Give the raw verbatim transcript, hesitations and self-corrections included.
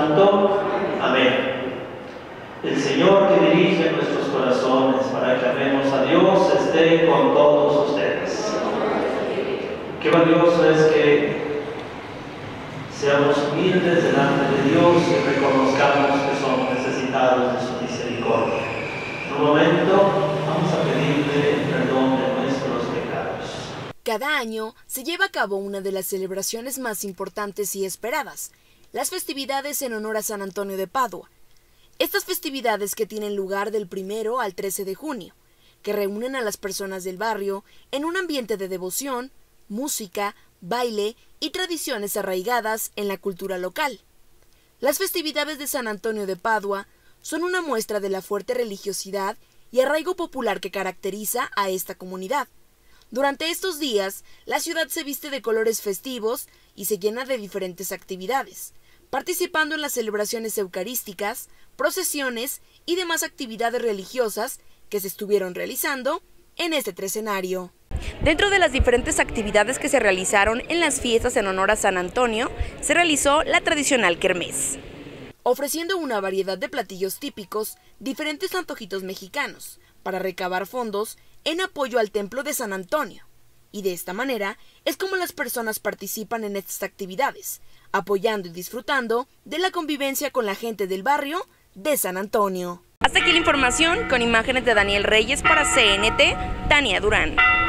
Santo. Amén. El Señor que dirige nuestros corazones para que amemos a Dios esté con todos ustedes. Qué valioso es que seamos humildes delante de Dios y reconozcamos que somos necesitados de su misericordia. En un momento vamos a pedirle perdón de nuestros pecados. Cada año se lleva a cabo una de las celebraciones más importantes y esperadas, las festividades en honor a San Antonio de Padua. Estas festividades que tienen lugar del primero al trece de junio, que reúnen a las personas del barrio en un ambiente de devoción, música, baile y tradiciones arraigadas en la cultura local. Las festividades de San Antonio de Padua son una muestra de la fuerte religiosidad y arraigo popular que caracteriza a esta comunidad. Durante estos días, la ciudad se viste de colores festivos y se llena de diferentes actividades, participando en las celebraciones eucarísticas, procesiones y demás actividades religiosas que se estuvieron realizando en este trecenario. Dentro de las diferentes actividades que se realizaron en las fiestas en honor a San Antonio, se realizó la tradicional kermés, ofreciendo una variedad de platillos típicos, diferentes antojitos mexicanos, para recabar fondos en apoyo al templo de San Antonio. Y de esta manera es como las personas participan en estas actividades, apoyando y disfrutando de la convivencia con la gente del barrio de San Antonio. Hasta aquí la información con imágenes de Daniel Reyes para C N T, Tania Durán.